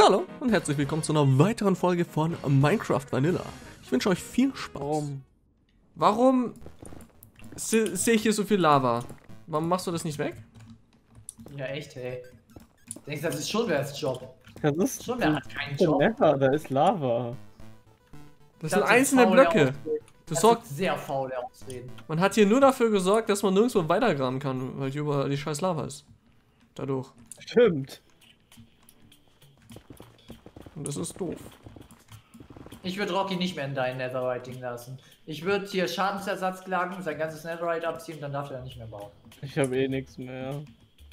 Hallo und herzlich willkommen zu einer weiteren Folge von Minecraft Vanilla. Ich wünsche euch viel Spaß. Warum sehe ich hier so viel Lava? Warum machst du das nicht weg? Ja, echt, hey. Denkst du, das ist schon wer Job? Das ist Schon wer hat keinen Job. Never, da ist Lava. Das sind einzelne Blöcke. Das sorgt sehr faule Ausreden. Man hat hier nur dafür gesorgt, dass man nirgendwo weitergraben kann, weil hier überall die scheiß Lava ist. Dadurch. Stimmt. Und das ist doof. Ich würde Rocky nicht mehr in dein Netherite-Ding lassen. Ich würde hier Schadensersatzklagen, sein ganzes Netherite abziehen, dann darf er nicht mehr bauen. Ich habe eh nichts mehr.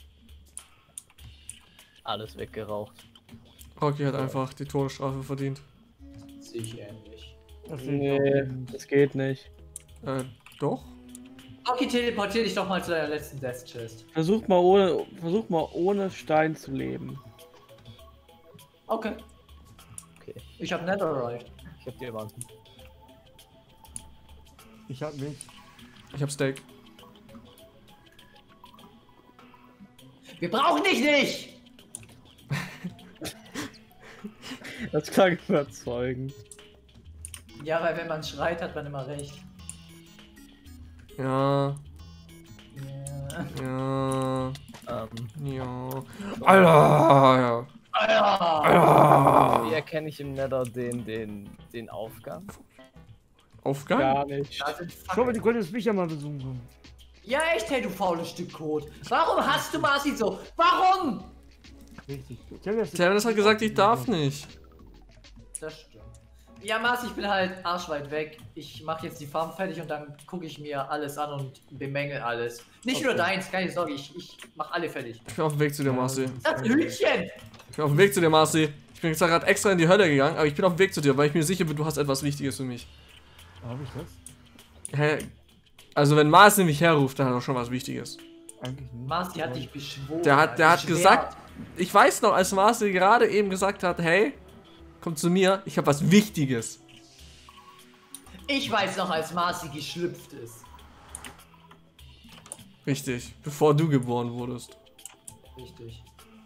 Alles weggeraucht. Rocky hat einfach die Todesstrafe verdient. Sehe ich ähnlich. Nee, das geht nicht. Doch? Rocky, teleportier dich doch mal zu deiner letzten Death Chest. Versuch mal ohne Stein zu leben. Okay. Okay. Ich habe Netherite. Ich hab Diamanten. Ich hab nicht. Ich hab Steak. Wir brauchen dich nicht! Das klang überzeugend. Ja, weil wenn man schreit, hat man immer recht. Ja. Ja. Ja. Ja. Alter! Wie erkenne ich im Nether den Aufgang? Aufgang? Gar nicht. Da sind Schau mal, die Fackeln. könntest mich ja mal besuchen. Ja, echt, hey, du faules Stück Kot. Warum hast du Marci so? Warum? Richtig. Terminus hat gesagt, ich darf nicht. Das stimmt. Ja, Marci, ich bin halt arschweit weg. Ich mache jetzt die Farm fertig und dann gucke ich mir alles an und bemängel alles. Nicht nur deins, keine Sorge, ich mach alle fertig. Ich bin auf dem Weg zu dir, Marci. Das Hühnchen! Ich bin auf dem Weg zu dir, Marci. Ich bin jetzt gerade extra in die Hölle gegangen, aber ich bin auf dem Weg zu dir, weil ich mir sicher bin, du hast etwas Wichtiges für mich. Hab ich das? Hä? Also wenn Marci mich herruft, dann hat er schon was Wichtiges. Eigentlich nicht. Marci hat dich beschworen. Der hat beschwert. gesagt, ich weiß noch, als Marci gerade eben gesagt hat, hey, komm zu mir, ich habe was Wichtiges. Ich weiß noch, als Marci geschlüpft ist. Richtig, bevor du geboren wurdest. Richtig.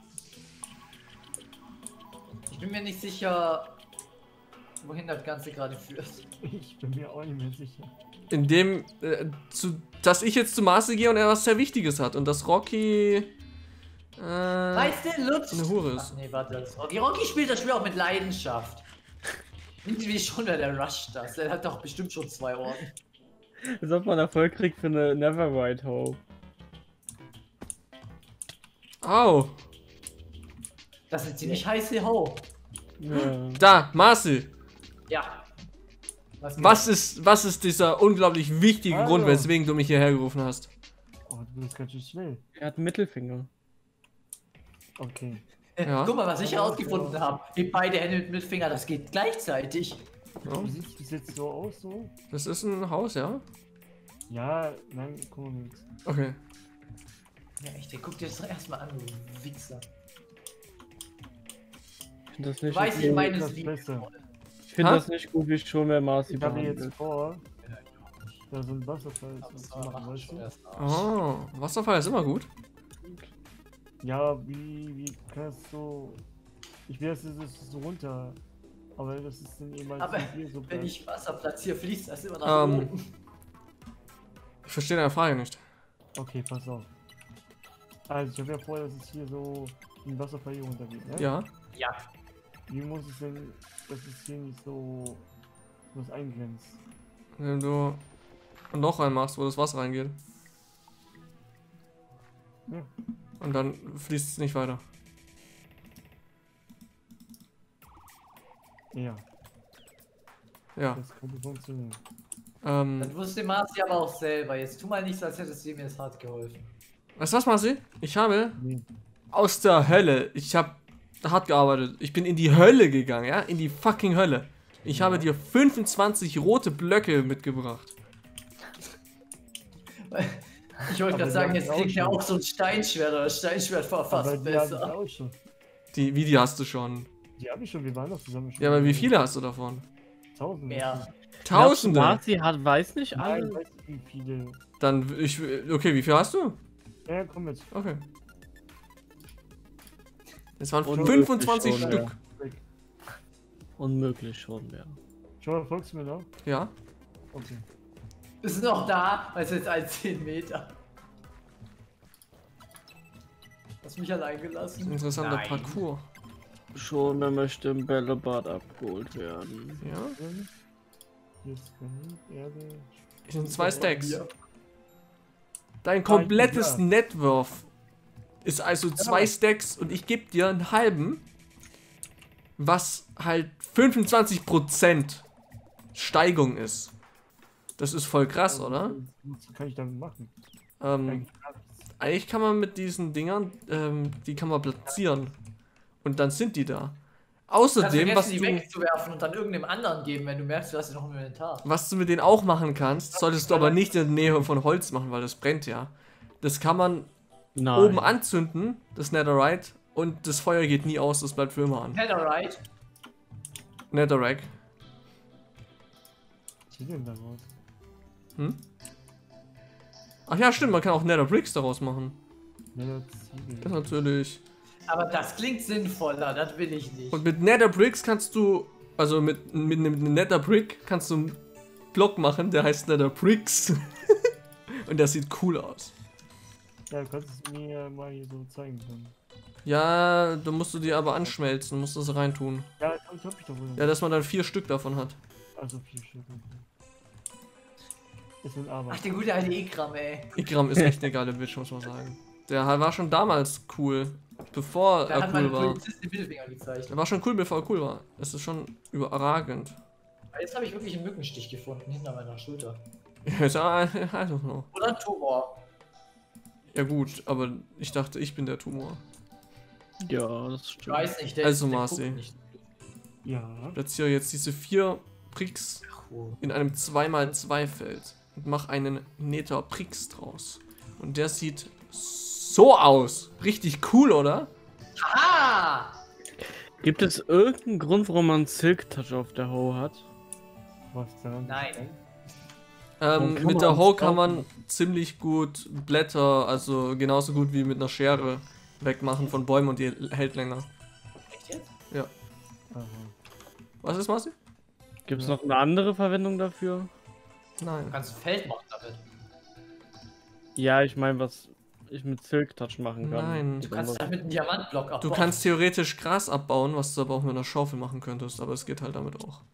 Ich bin mir nicht sicher, wohin das Ganze gerade führt. Ich bin mir auch nicht mehr sicher. Indem, dass ich jetzt zu Marci gehe und er was sehr Wichtiges hat und dass Rocky, Weißt du, Lutz? eine Hure ist. Ach nee, warte, das ist Rocky. Rocky spielt das Spiel auch mit Leidenschaft. Irgendwie schon, der rusht das. Der hat doch bestimmt schon 2 Orden. Als ob man Erfolg kriegt für eine Neverite Hope. Au. Das ist eine ziemlich heiße Ho. Ja. Da, Marci. Ja. Was ist dieser unglaublich wichtige Hallo. Grund, weswegen du mich hierher gerufen hast? Oh, du bist ganz schön schnell. Er hat einen Mittelfinger. Okay. Ja. Guck mal, was ich herausgefunden habe. Heb beide Hände mit Finger, das geht gleichzeitig. Ja, Wie sieht das jetzt so aus, so? das ist ein Haus, ja? Ja, nein, guck mal nichts. Okay. Ja, echt, guck dir das doch erstmal an, du Wichser. Ich finde das nicht Weiß ich gut. meines das Liebes. Besser. Ich finde Ha? das nicht gut, wie schon mehr Marci Ich habe behandelt. jetzt vor, da so ein Wasserfall zu machen, weißt du? Oh, Wasserfall ist immer gut. Ja, wie kannst du... Ich will, dass es so runter... Aber das ist dann eben Aber hier so wenn bleibt. ich Wasser platziere, fließt das immer nach oben. Ich verstehe deine Frage nicht. Okay, pass auf. Also ich habe ja vor, dass es hier so ein Wasserfall hier runtergeht, ne? Ja. Ja. Wie muss es denn, dass es hier nicht so was eingrenzt? Wenn du ein Loch reinmachst, wo das Wasser reingeht. Ja. Und dann fließt es nicht weiter. Ja, Ja. das könnte funktionieren. Das wusste Marci aber auch selber. Jetzt tu mal nicht so, als hättest du mir das hart geholfen. Weißt du was, Marci? Ich habe Nee. aus der Hölle, ich habe hart gearbeitet. Ich bin in die Hölle gegangen, ja? In die fucking Hölle. Ich habe dir 25 rote Blöcke mitgebracht. Ich wollte Aber gerade die sagen, haben jetzt auch kriegt er schon. auch so ein Steinschwert oder Steinschwert war Aber fast die habe ich besser. auch schon. Die hast du schon. Die habe ich schon, wir waren doch zusammen schon. Ja, aber wie viele hast du davon? 1000. Mehr. Tausende. Marci weiß nicht Nein, alle. weißt du, wie viele? Dann, okay, wie viel hast du? Ja, komm mit. Okay. Es waren Und 25 schon, Stück. ja. unmöglich schon wäre. Schau mal, folgst du mir noch? Ja. Okay. Ist noch da, weil es jetzt 10 Meter. Hast mich allein gelassen? Interessanter Nein. Parcours. Schon, er möchte im Bällebad abgeholt werden. Ja. Hier ist Granit, Erde. Ich sind 2 Stacks. Hier. Dein komplettes Ja. Networth ist also 2 Stacks und ich gebe dir einen halben, was halt 25% Steigung ist. Das ist voll krass, oder? Was kann ich damit machen? Ähm, eigentlich kann man mit diesen Dingern, die kann man platzieren. Und dann sind die da. Außerdem, was die du, wegzuwerfen und dann irgendeinem anderen geben, wenn du merkst, du hast sie noch im Inventar. was du mit denen auch machen kannst, solltest du aber nicht in der Nähe von Holz machen, weil das brennt ja. Das kann man Nein. oben anzünden, das Netherite, und das Feuer geht nie aus, das bleibt für immer an. Netherite. Netherrack. Was sieht denn da raus? Hm? Ach ja, stimmt, man kann auch Nether Bricks daraus machen. Nether Das Ziegel. natürlich. Aber das klingt sinnvoller, das will ich nicht. Und mit Nether Bricks kannst du, also mit einem Nether Brick kannst du einen Block machen, der heißt Nether Bricks. Und der sieht cool aus. Ja, du kannst es mir mal hier so zeigen können. Ja, da musst du die aber anschmelzen, musst das reintun. Ja, hab ich doch wohl. Ja, dass man dann 4 Stück davon hat. Also 4 Stück. Ist ein Arbeit. Ach, der gute alte Ikram, ey. Ikram ist echt eine geile Bitch, muss man sagen. Der war schon damals cool, bevor Da er hat mein cool war. Polizist den Mittelfinger gezeigt. Der war schon cool, bevor er cool war. Es ist schon überragend. Jetzt habe ich wirklich einen Mückenstich gefunden hinter meiner Schulter. Ist ja, I don't know. Oder ein Tumor. Ja gut, aber ich dachte, ich bin der Tumor. Ja, das Ich stimmt. weiß nicht, der Also, der Marci. guckt nicht. Ja. Platziere jetzt diese 4 Pricks Cool. in einem 2x2 Feld und mach einen Nether Prix draus. Und der sieht so aus. Richtig cool, oder? Ah! Gibt es irgendeinen Grund, warum man Silk Touch auf der Hoe hat? Was da? Nein. Dann kann Mit man der uns Hoe kann kaufen. man ziemlich gut Blätter, also genauso gut wie mit einer Schere, wegmachen von Bäumen und die hält länger. Echt jetzt? Aha. Was ist, Marci? Gibt es noch eine andere Verwendung dafür? Du Nein. kannst ein Feld machen damit. Ja, ich meine, was ich mit Silk Touch machen kann. Nein. Du kannst damit einen Diamantblock abbauen. Du kannst theoretisch Gras abbauen, was du aber auch mit einer Schaufel machen könntest, aber es geht halt damit auch.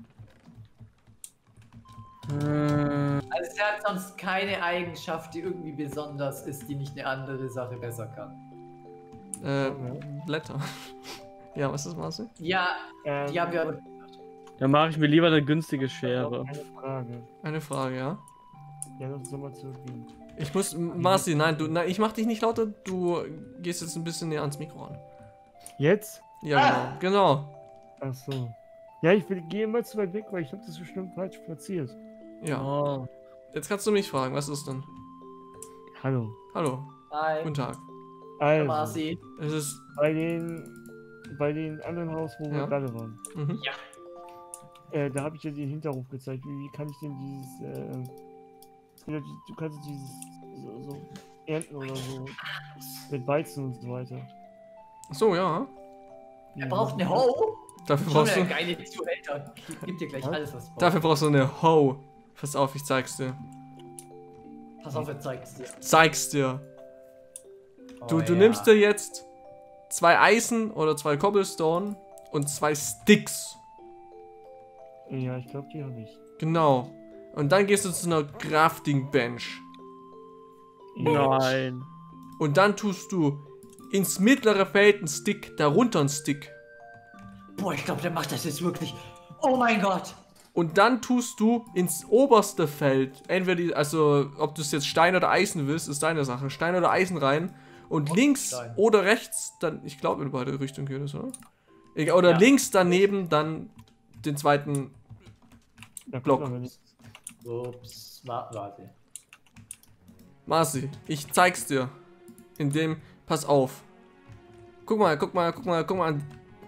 Also er hat sonst keine Eigenschaft, die irgendwie besonders ist, die nicht eine andere Sache besser kann. Blätter. Ja, was ist, Marci? Ja, die haben wir. Dann mache ich mir lieber eine günstige Schere. Eine Frage. Eine Frage, ja? Ja, lass uns doch mal zurückgehen. Ich muss, Marci, nein, ich mach dich nicht lauter, du gehst jetzt ein bisschen näher ans Mikro ran. Jetzt? Ja, genau, Ach so. Ja, gehe immer zu weit weg, weil ich habe das bestimmt falsch platziert. Ja. Oh. Jetzt kannst du mich fragen, was ist denn? Hallo. Hallo, Nein, guten Tag. Also, Marci. Es ist, bei den anderen Haus, wo wir Ja. gerade waren, mhm. da habe ich ja den Hinterhof gezeigt. Wie kann ich denn dieses, du kannst dieses so ernten oder so mit Weizen und so weiter. So, ja. Er braucht eine Hoe. Dafür Schon brauchst eine du, geile Zuhälter. Gib dir gleich Was? alles, was du brauchst. dafür brauchst du eine Hoe. Pass auf, ich zeig's dir. Pass auf, er zeigt es dir. Zeig's dir. Du Oh, nimmst dir jetzt 2 Eisen oder 2 Cobblestone und 2 Sticks. Ja, ich glaube, die habe ich. Genau. Und dann gehst du zu einer Crafting Bench. Nein. Und dann tust du ins mittlere Feld einen Stick, darunter einen Stick. Boah, ich glaube, der macht das jetzt wirklich. Oh mein Gott. Und dann tust du ins oberste Feld, entweder also ob du es jetzt Stein oder Eisen willst, ist deine Sache. Stein oder Eisen rein. Und links Stein. oder rechts, dann, ich glaube in beide Richtungen geht es, oder? Egal, oder Ja. links daneben dann den zweiten. Da Block. kommt aber nichts. Ups, warte. Marci, ich zeig's dir. Pass auf. Guck mal. Warte. Guck mal.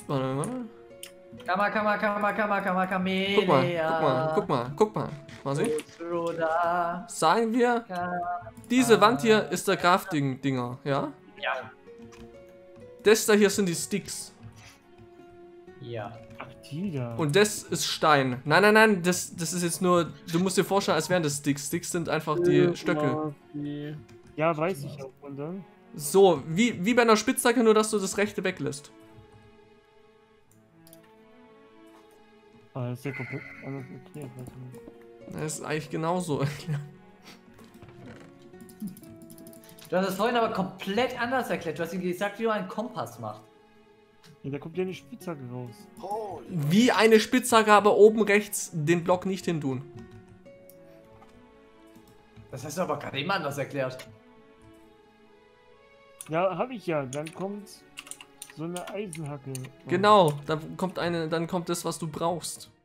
Marci. Roda. Sagen wir, diese Wand hier ist der Crafting-Dinger, ja? Ja. Das da hier sind die Sticks. Ja. Ach, die da. Und das ist Stein. Nein, nein, nein, das ist jetzt nur. Du musst dir vorstellen, als wären das Sticks. Sticks sind einfach die Stöcke. Ja, weiß ich auch. Und dann? So, wie bei einer Spitzhacke, nur dass du das rechte weglässt. Ah, das ist ja komplett anders erklärt. Das ist eigentlich genauso. Du hast es vorhin aber komplett anders erklärt. Du hast ihm gesagt, wie du einen Kompass machst. Ja, da kommt ja eine Spitzhacke raus. Wie eine Spitzhacke, aber oben rechts den Block nicht hin tun. Das hast du aber gerade eben anders erklärt. Ja, habe ich ja. Dann kommt so eine Eisenhacke. Genau, dann kommt das, was du brauchst.